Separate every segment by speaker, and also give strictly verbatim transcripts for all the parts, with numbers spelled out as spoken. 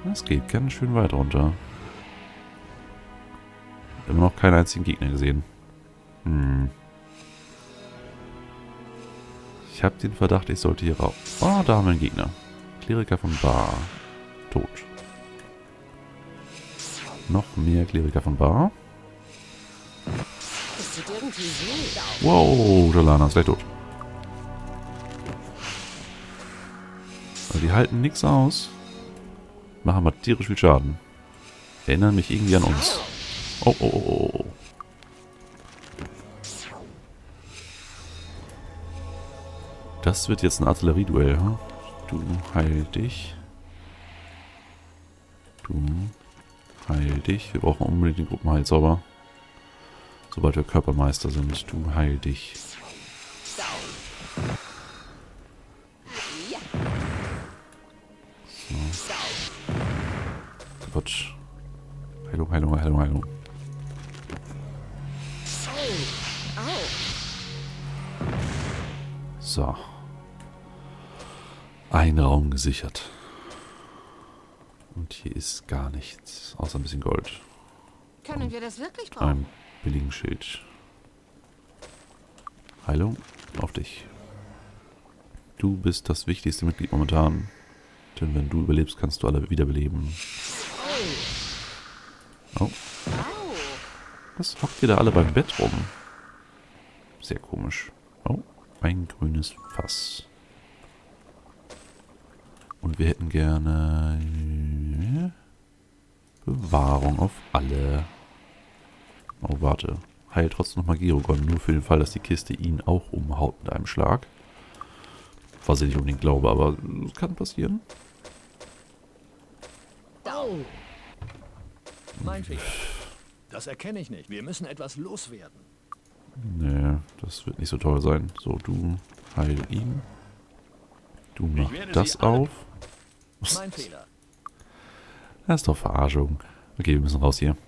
Speaker 1: Das geht ganz schön weit runter. Immer noch keinen einzigen Gegner gesehen. Hm. Ich habe den Verdacht, ich sollte hier rauf. Oh, da haben wir einen Gegner. Kleriker von Bar. Tot. Noch mehr Kleriker von Bar. Wow, Jolana ist gleich tot. Also die halten nichts aus. Machen mal tierisch viel Schaden. Erinnern mich irgendwie an uns. Oh, oh, oh, oh. Das wird jetzt ein Artillerieduell, hm? Du heil dich. Du heil dich. Wir brauchen unbedingt den Gruppenheilzauber. Sobald wir Körpermeister sind. Du heil dich. So. Quatsch. Heilung, Heilung, Heilung, Heilung. So. Ein Raum gesichert. Und hier ist gar nichts. Außer ein bisschen Gold.
Speaker 2: Können wir das wirklich brauchen?
Speaker 1: Ein billigen Schild. Heilung auf dich. Du bist das wichtigste Mitglied momentan. Denn wenn du überlebst, kannst du alle wiederbeleben. Oh. Was hockt ihr da alle beim Bett rum? Sehr komisch. Oh, ein grünes Fass. Und wir hätten gerne Bewahrung auf alle. Oh, warte. Heil trotzdem nochmal Girogon, nur für den Fall, dass die Kiste ihn auch umhaut mit einem Schlag. Was ich nicht unbedingt glaube, aber es kann passieren.
Speaker 3: Mein Fehler. Das erkenne ich nicht. Wir müssen etwas loswerden.
Speaker 1: Nee, das wird nicht so toll sein. So, du heil ihn. Du mach das auf.
Speaker 3: Mein Fehler.
Speaker 1: Das ist doch Verarschung. Okay, wir müssen raus hier.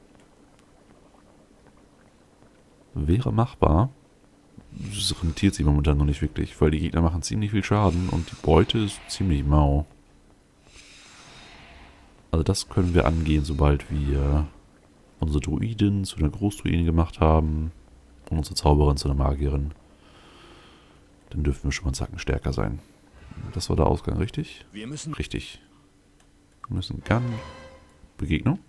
Speaker 1: Wäre machbar. Das rentiert sich momentan noch nicht wirklich, weil die Gegner machen ziemlich viel Schaden und die Beute ist ziemlich mau. Also das können wir angehen, sobald wir unsere Druiden zu einer Großdruidin gemacht haben und unsere Zauberin zu einer Magierin. Dann dürfen wir schon mal einen Zacken stärker sein. Das war der Ausgang, richtig?
Speaker 3: Wir müssen
Speaker 1: Richtig. Wir müssen ganz... Begegnung?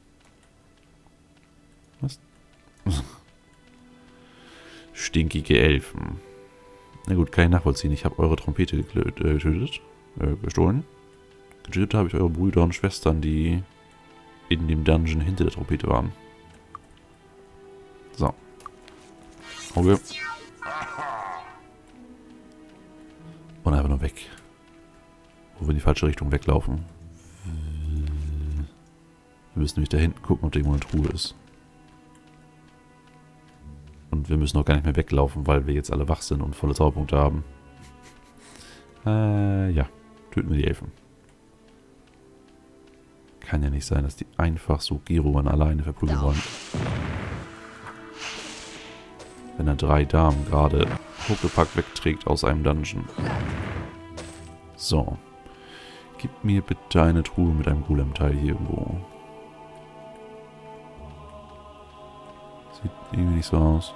Speaker 1: Was? Stinkige Elfen. Na gut, kann ich nachvollziehen. Ich habe eure Trompete getötet. Äh, gestohlen. Getötet habe ich eure Brüder und Schwestern, die in dem Dungeon hinter der Trompete waren. So. Auge. Und einfach nur weg. Wo wir in die falsche Richtung weglaufen. Wir müssen nämlich da hinten gucken, ob da irgendwo eine Truhe ist. Und wir müssen auch gar nicht mehr weglaufen, weil wir jetzt alle wach sind und volle Zauberpunkte haben. Äh, ja. Töten wir die Elfen. Kann ja nicht sein, dass die einfach so Girogan alleine verprügeln wollen. Wenn er drei Damen gerade Huckepack wegträgt aus einem Dungeon. So. Gib mir bitte eine Truhe mit einem Golem-Teil hier irgendwo. Sieht irgendwie nicht so aus.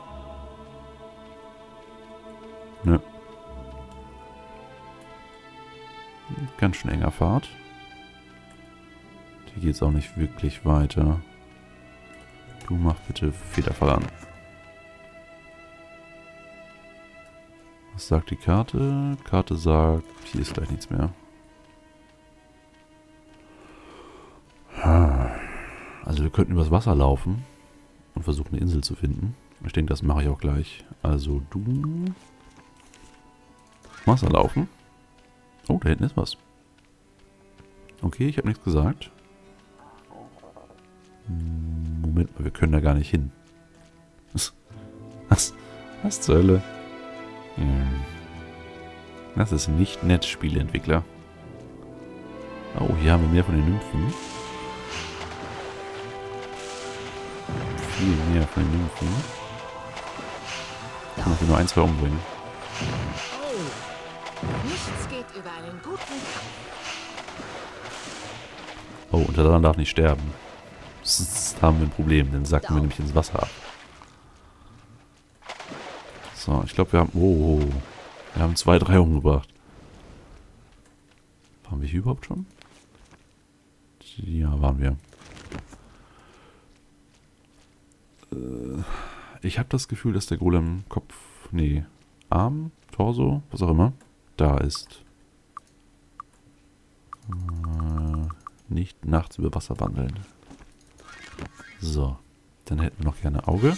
Speaker 1: Nö. Ganz schön enger Pfad. Hier geht es auch nicht wirklich weiter. Du mach bitte Federfall an. Was sagt die Karte? Karte sagt, hier ist gleich nichts mehr. Also wir könnten übers Wasser laufen und versuchen eine Insel zu finden. Ich denke, das mache ich auch gleich. Also du... Wasser laufen. Oh, da hinten ist was. Okay, ich habe nichts gesagt. Moment mal, wir können da gar nicht hin. Was? Was, was zur Hölle? Hm. Das ist nicht nett, Spieleentwickler. Oh, hier haben wir mehr von den Nymphen. Viel mehr von den Nymphen. Ich kann nur ein, zwei umbringen.
Speaker 2: Nichts geht über einen guten Kampf.
Speaker 1: Oh, und der Salan darf nicht sterben. Das haben wir ein Problem, den sacken wir nämlich ins Wasser ab. So, ich glaube, wir haben... Oh, wir haben zwei, drei umgebracht. Waren wir hier überhaupt schon? Ja, waren wir. Äh, ich habe das Gefühl, dass der Golem Kopf... Nee, Arm, Torso, was auch immer, da ist. Äh, nicht nachts über Wasser wandeln. So, dann hätten wir noch gerne Auge.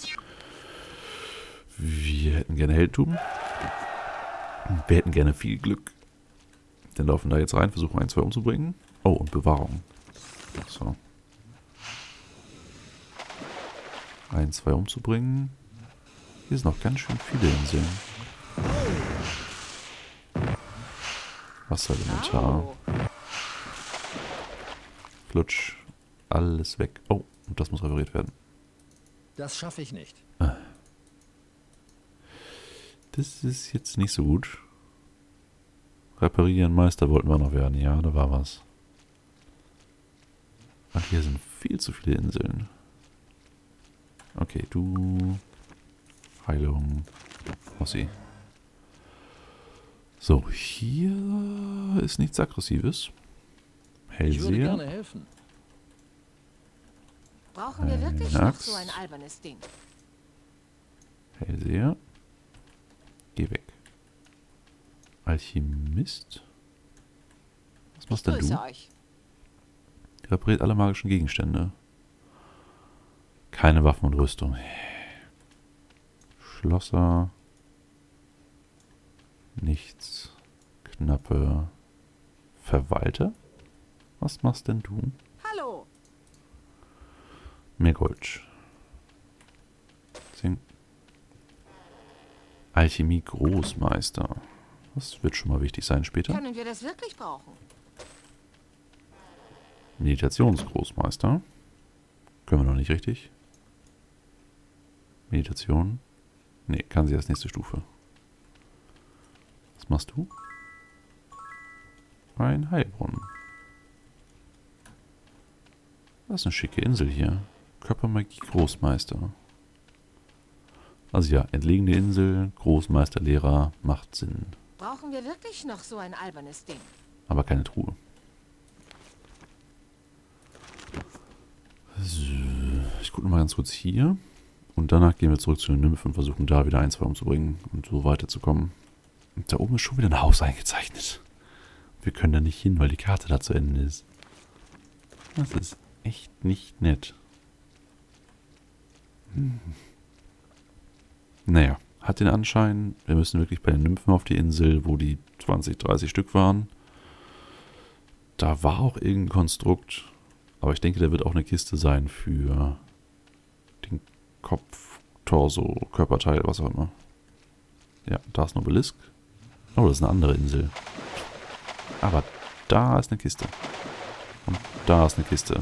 Speaker 1: Wir hätten gerne Heldentum. Wir hätten gerne viel Glück. Dann laufen da jetzt rein, versuchen ein, zwei umzubringen. Oh, und Bewahrung. So. Ein, zwei umzubringen. Hier sind noch ganz schön viele Inseln. Wasserelementar. Flutsch. Alles weg. Oh, und das muss repariert werden.
Speaker 3: Das schaffe ich nicht.
Speaker 1: Das ist jetzt nicht so gut. Reparieren, Meister wollten wir noch werden. Ja, da war was. Ach, hier sind viel zu viele Inseln. Okay, du... Heilung. Ossi. So, hier ist nichts Aggressives.
Speaker 3: Ich würde
Speaker 1: Hellseher.
Speaker 3: gerne helfen.
Speaker 2: Brauchen wir wirklich
Speaker 1: Eine
Speaker 2: noch
Speaker 1: Axt.
Speaker 2: so ein albernes Ding?
Speaker 1: Hellseher. Geh weg. Alchemist. Was
Speaker 2: Ich
Speaker 1: machst denn
Speaker 2: grüße
Speaker 1: du?
Speaker 2: euch.
Speaker 1: Repariert alle magischen Gegenstände. Keine Waffen und Rüstung. Schlosser. Nichts. Knappe. Verwalter? Was machst denn du?
Speaker 2: Hallo.
Speaker 1: Mehr Gold. Zehn. Alchemie Großmeister. Das wird schon mal wichtig sein später.
Speaker 2: Können wir das wirklich brauchen?
Speaker 1: Meditationsgroßmeister. Können wir noch nicht richtig. Meditation. Ne, kann sie als nächste Stufe. Was machst du? Ein Heilbrunnen. Das ist eine schicke Insel hier. Körpermagie Großmeister. Also ja, entlegene Insel, Großmeister, Lehrer, macht Sinn.
Speaker 2: Brauchen wir wirklich noch so ein albernes Ding?
Speaker 1: Aber keine Truhe. So, ich gucke mal ganz kurz hier. Und danach gehen wir zurück zu den Nymphen und versuchen da wieder ein, zwei umzubringen und so weiterzukommen. Und da oben ist schon wieder ein Haus eingezeichnet. Wir können da nicht hin, weil die Karte da zu Ende ist. Das ist echt nicht nett. Hm. Naja, hat den Anschein, wir müssen wirklich bei den Nymphen auf die Insel, wo die zwanzig, dreißig Stück waren. Da war auch irgendein Konstrukt, aber ich denke, da wird auch eine Kiste sein für den Kopf, Torso, Körperteil, was auch immer. Ja, da ist ein Obelisk. Oh, das ist eine andere Insel. Aber da ist eine Kiste. Und da ist eine Kiste.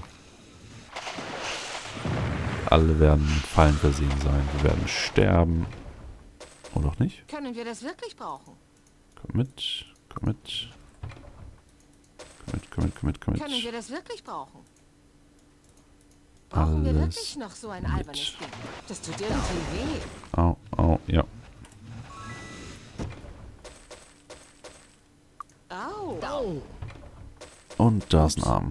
Speaker 1: Alle werden mit Fallen versehen sein. Wir werden sterben. Oder auch nicht?
Speaker 2: Können wir das wirklich brauchen?
Speaker 1: Komm mit. Komm mit. Komm mit, komm mit, komm mit, komm mit.
Speaker 2: Können wir das wirklich brauchen? Brauchen wir wirklich
Speaker 1: Alles
Speaker 2: noch so ein
Speaker 1: mit.
Speaker 2: albernes Ding? Das tut irgendwie weh.
Speaker 1: Au, au, ja.
Speaker 2: Au. Au.
Speaker 1: Und da ist ein Arm.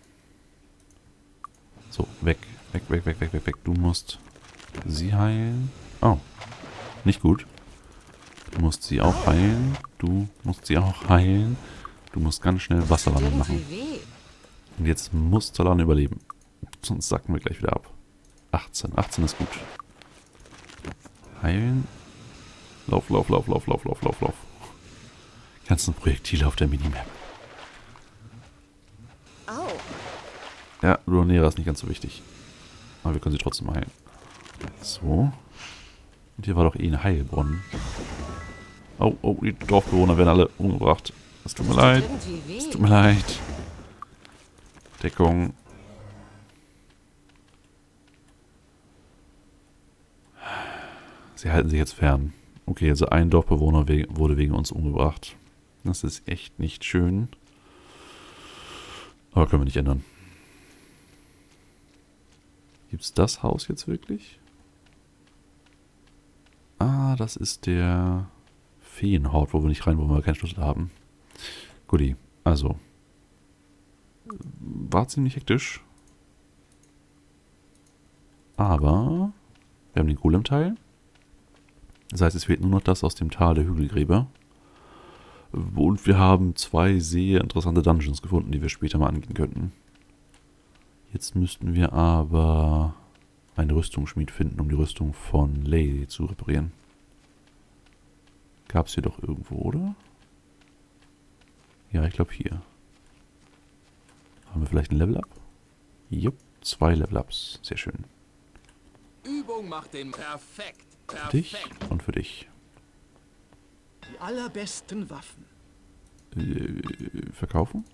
Speaker 1: So, weg. Weg, weg, weg, weg, weg, weg. Du musst sie heilen. Oh. Nicht gut. Du musst sie auch heilen. Du musst sie auch heilen. Du musst ganz schnell Wasserwandel machen.
Speaker 2: Weh.
Speaker 1: Und jetzt muss Zalan überleben. Sonst sacken wir gleich wieder ab. achtzehn. achtzehn ist gut. Heilen. Lauf, lauf, lauf, lauf, lauf, lauf, lauf, lauf. Die ganzen Projektile auf der Minimap.
Speaker 2: Au.
Speaker 1: Ja, Ruanera ist nicht ganz so wichtig. Aber wir können sie trotzdem heilen. So. Und hier war doch eh ein Heilbrunnen. Oh, oh, die Dorfbewohner werden alle umgebracht. Es tut mir leid. Es tut mir leid. Deckung. Sie halten sich jetzt fern. Okay, also ein Dorfbewohner we- wurde wegen uns umgebracht. Das ist echt nicht schön. Aber können wir nicht ändern. Gibt's das Haus jetzt wirklich? Ah, das ist der Feenhort, wo wir nicht rein wollen, weil wir keinen Schlüssel haben. Guti, also. War ziemlich hektisch. Aber wir haben den Golem-Teil. Das heißt, es fehlt nur noch das aus dem Tal der Hügelgräber. Und wir haben zwei sehr interessante Dungeons gefunden, die wir später mal angehen könnten. Jetzt müssten wir aber einen Rüstungsschmied finden, um die Rüstung von Lady zu reparieren. Gab es hier doch irgendwo, oder? Ja, ich glaube hier. Haben wir vielleicht ein Level-Up? Jupp, zwei Level-Ups. Sehr schön.
Speaker 4: Übung macht den perfekt.
Speaker 1: Für dich
Speaker 4: Perfekt.
Speaker 1: und für dich.
Speaker 5: Die allerbesten Waffen.
Speaker 1: Äh, verkaufen?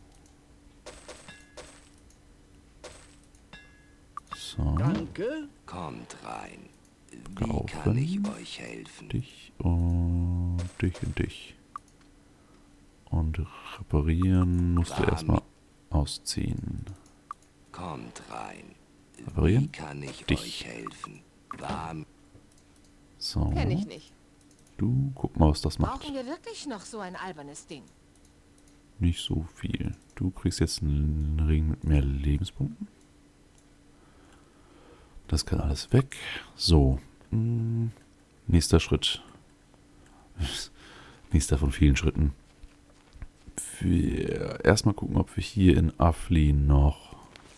Speaker 1: So.
Speaker 5: Danke.
Speaker 4: Kommt rein. Wie
Speaker 1: Kaufen.
Speaker 4: kann ich euch helfen?
Speaker 1: Dich und dich und dich. Und reparieren musst du
Speaker 4: Warm.
Speaker 1: erstmal ausziehen.
Speaker 4: Kommt rein.
Speaker 1: Reparieren?
Speaker 4: Wie kann ich
Speaker 1: Dich.
Speaker 4: euch helfen? Warm.
Speaker 1: So.
Speaker 2: Kenn ich nicht.
Speaker 1: Du, guck mal, was das macht.
Speaker 2: Brauchen wir wirklich noch so ein albernes Ding?
Speaker 1: Nicht so viel. Du kriegst jetzt einen Ring mit mehr Lebenspunkten. Das kann alles weg. So. Hm, nächster Schritt. Nächster von vielen Schritten. Wir erstmal gucken, ob wir hier in Affli noch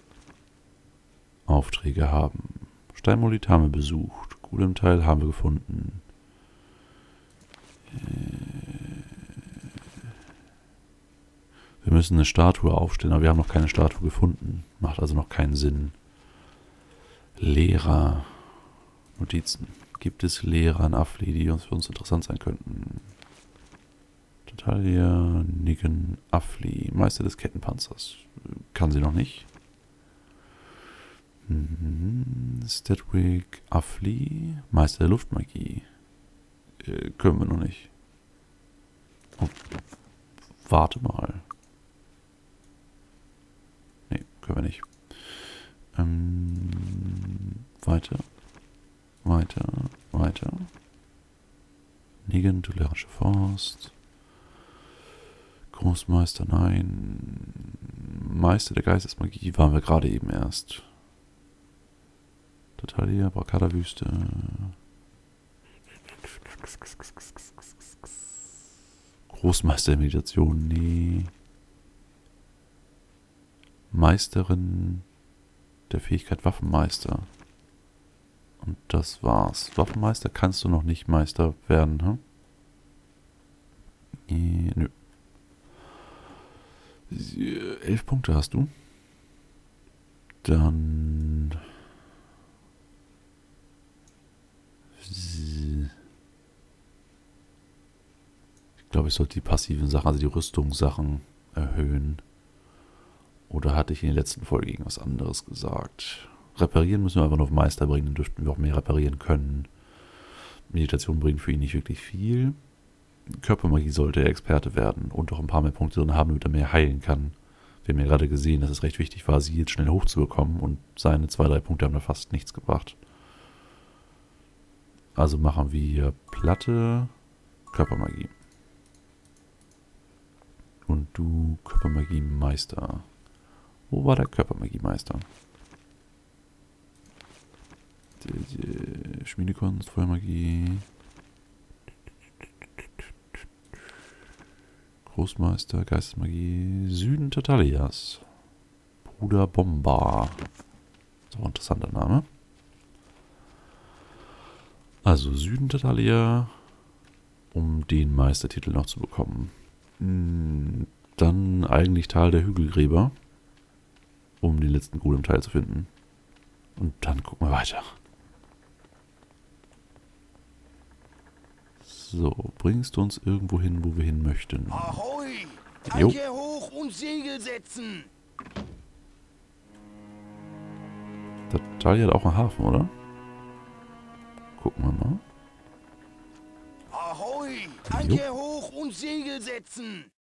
Speaker 1: Aufträge haben. Steinmolit haben wir besucht. Golem-Teil haben wir gefunden. Wir müssen eine Statue aufstellen, aber wir haben noch keine Statue gefunden. Macht also noch keinen Sinn. Lehrer. Notizen. Gibt es Lehrer in Affli, die uns für uns interessant sein könnten? Totalia, Nigen, Affli. Meister des Kettenpanzers. Kann sie noch nicht. Mhm. Stedwick, Affli. Meister der Luftmagie. Äh, können wir noch nicht. Oh, warte mal. Nee, können wir nicht. Ähm, weiter. Weiter. Weiter. Nigen, Tulerische Forst. Großmeister, nein. Meister der Geistesmagie waren wir gerade eben erst. Totalia, Brakada-Wüste. Großmeister der Meditation, nee. Meisterin der Fähigkeit Waffenmeister. Und das war's. Waffenmeister kannst du noch nicht Meister werden, hm? Nee, nö. Elf Punkte hast du. Dann... Ich glaube, ich sollte die passiven Sachen, also die Rüstungssachen erhöhen. Oder hatte ich in der letzten Folge irgendwas anderes gesagt? Reparieren müssen wir einfach nur auf Meister bringen, dann dürften wir auch mehr reparieren können. Meditation bringt für ihn nicht wirklich viel. Körpermagie sollte er Experte werden und auch ein paar mehr Punkte drin haben, damit er mehr heilen kann. Wir haben ja gerade gesehen, dass es recht wichtig war, sie jetzt schnell hochzubekommen und seine zwei, drei Punkte haben da fast nichts gebracht. Also machen wir Platte, Körpermagie. Und du Körpermagie-Meister. Wo war der Körpermagie-Meister? Die, die Schmiedekunst, Feuermagie. Großmeister, Geistesmagie. Süden Tatalias. Bruder Bomba. So ein interessanter Name. Also Süden Tatalia, um den Meistertitel noch zu bekommen. Dann eigentlich Tal der Hügelgräber, um den letzten Golem-Teil zu finden. Und dann gucken wir weiter. So, bringst du uns irgendwo hin, wo wir hin möchten?
Speaker 4: Ahoi!
Speaker 1: Jo.
Speaker 4: Anker hoch und Segel setzen!
Speaker 1: Tatalia hat auch einen Hafen, oder? Gucken wir mal.
Speaker 4: Ahoi!
Speaker 1: Jo.
Speaker 4: Anker hoch und Segel setzen!